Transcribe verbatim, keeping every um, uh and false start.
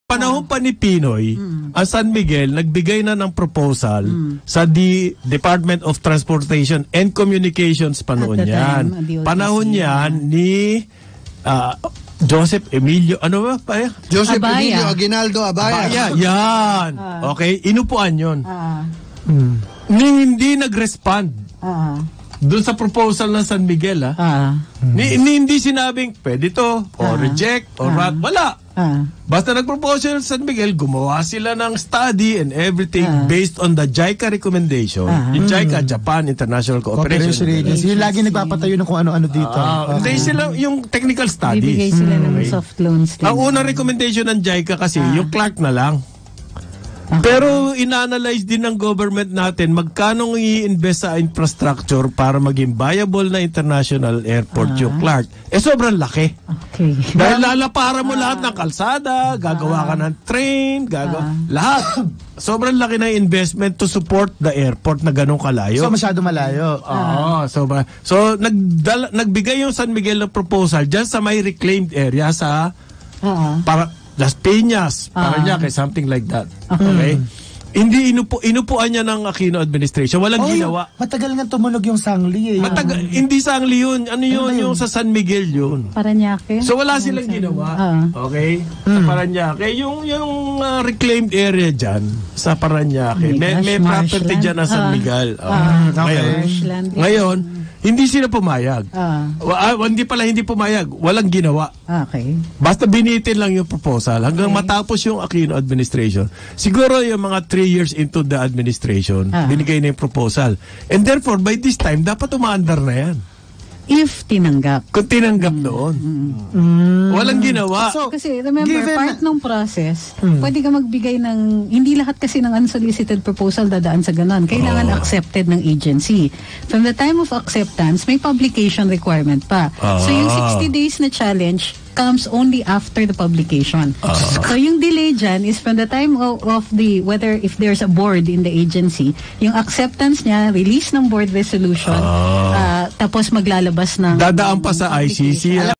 Panahon pa ni Pinoy, mm. ang San Miguel nagbigay na ng proposal mm. sa D Department of Transportation and Communications panoon yan. Time, Panahon yan ni uh, Joseph Emilio, ano ba pa? Joseph Abaya. Emilio Aguinaldo Abaya. Abaya, yan. Uh, okay, inupuan yun. Uh, hmm. Ni hindi nag-respond. Uh, Doon sa proposal ng San Miguel, ha? Uh, ni, ni, hindi sinabing, pwede to, o uh, reject, o uh, rat, wala. Uh, Basta nag-proposal San Miguel, gumawa sila ng study and everything uh, based on the JICA recommendation. Uh, yung JICA, mm. Japan International Cooperation Agency. Yung lagi nagpapatayo ng kung ano-ano dito. Uh, Hindi uh, sila yung technical studies. Bibigay sila mm. ng okay. soft loans. Ang unang recommendation ng JICA kasi, uh, yung Clark na lang. Pero ina-analyze din ng government natin magkano i-invest sa infrastructure para maging viable na international airport uh-huh. yung Clark. Eh sobrang laki. Okay. Dahil lalapara mo uh-huh. lahat ng kalsada, gagawa ka ng train, gagawa, uh-huh. lahat. Sobrang laki na investment to support the airport na ganun kalayo. So masyado malayo. Oo. Uh-huh. So, so nagdala, nagbigay yung San Miguel ng proposal dyan sa may reclaimed area sa uh-huh. para Las Piñas, para niya, kay something like that. Okay? Mm. Hindi inupo, inupuan niya ng Aquino administration. Walang oh, ginawa. Yung, matagal nga tumunog yung Sangli eh. Matagal, uh, hindi Sangli yun. Ano yun? Ano yung sa San Miguel yun. Paranaque. So wala silang ginawa. Uh, okay? Mm. Sa Paranaque. Yung, yung uh, reclaimed area dyan, sa Paranaque. Oh may, may property dyan na San Miguel. Uh, uh, okay. Ngayon, ngayon hindi sila pumayag. Ah. Uh, hindi pala hindi pumayag. Walang ginawa. Okay. Basta binitin lang yung proposal hanggang okay. matapos yung Aquino administration. Siguro yung mga three years into the administration, ah. binigay na yung proposal. And therefore, by this time, dapat umaandar na yan. If tinanggap. Kung tinanggap mm. noon. Mm. Mm. Walang ginawa. So, kasi remember, given, part ng process, mm. pwede ka magbigay ng, hindi lahat kasi ng unsolicited proposal dadaan sa ganon. Kailangan oh. accepted ng agency. From the time of acceptance, may publication requirement pa. Oh. So yung sixty days na challenge comes only after the publication. Oh. So yung delay dyan is from the time of, of the, whether if there's a board in the agency, yung acceptance niya, release ng board resolution, oh. uh, tapos maglalabas ng... Dadaan pa sa I C C.